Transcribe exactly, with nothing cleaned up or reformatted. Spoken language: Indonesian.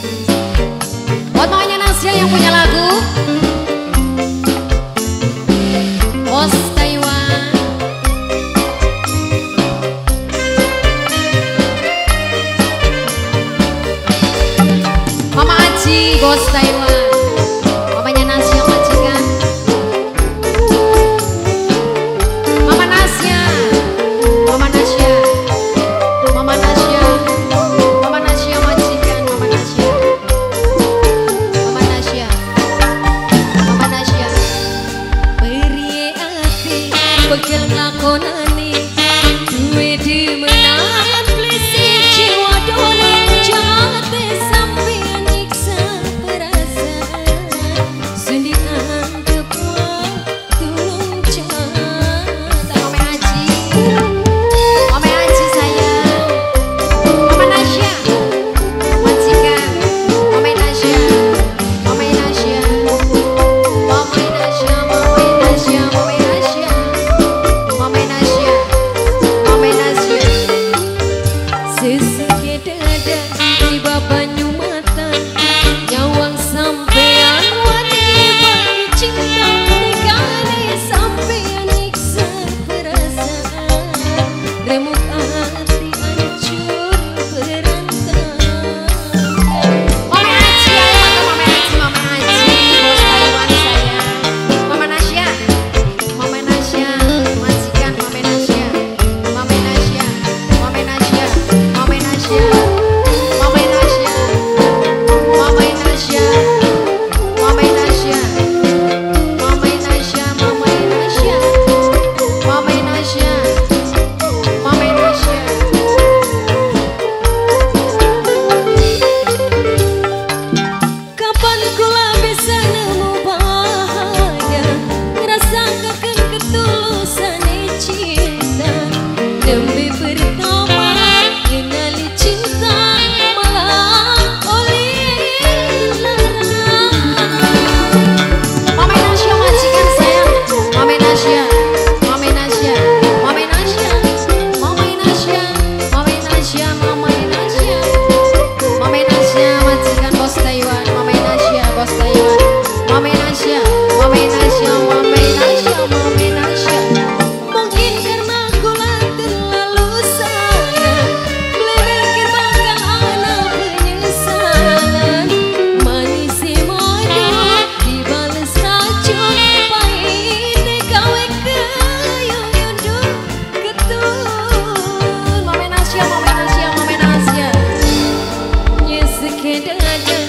Buat mamanya Nasya yang punya lagu Bos Taiwan. Mama Aji Bos Taiwan. Mamanya Nasya majikan. Mama Nasya, Mama Nasya, Mama Nasya, Mama Nasya majikan. Mama Nasya, Mama Nasya, Mama Nasya. Peri ati pegel nglakoni duwe demenan plesi jiwa dole jate sampeyan nyiksa perasaan sendian tepuan tulung jangan. Mama Aji, Mama Aji sayang, Mama Nasya majikan. Mama Nasya, Mama Nasya, Mama Nasya, Mama Nasya, Mama Nasya, Mama Nasya, Mama Nasya. Seseke dada tiba banyu mata nyawang sampean wani bani cinta negane sampean nyiksa perasaan remuk hati hancur berantakan. Mama Aji ayo Mama Aji, Mama Aji Bos Taiwan sayang. Mama Nasya, Mama Nasya majikan. Mama Nasya, Mama Nasya, Mama Nasya, Mama Nasya, Mama Nasya, Mama Nasya, Mama Nasya, Mama Nasya, Mama Nasya, Mama Nasya, Mama Nasya. Kapan kula bisa nemu bahagia ngerasakan ketulusan cinta demi pertama kenali cinta malah oleh lara. Mama Nasya majikan sayang. Mama Nasya, Mama Nasya, Mama Nasya, Mama Nasya, Mama Nasya, Mama Nasya, Mama Nasya majikan Bos Taiwan. Mama Nasya Bos Taiwan. Mama Nasya, Mama Nasya, Mama Nasya, Mama Nasya. Mungkin karena kula terlalu sayang berpikir bakal ana penyesalan manis emosi dibales racun pahit gawe keyuyunduh ketun. Mama Nasya, Mama Nasya, Mama Nasya. Nyesek dada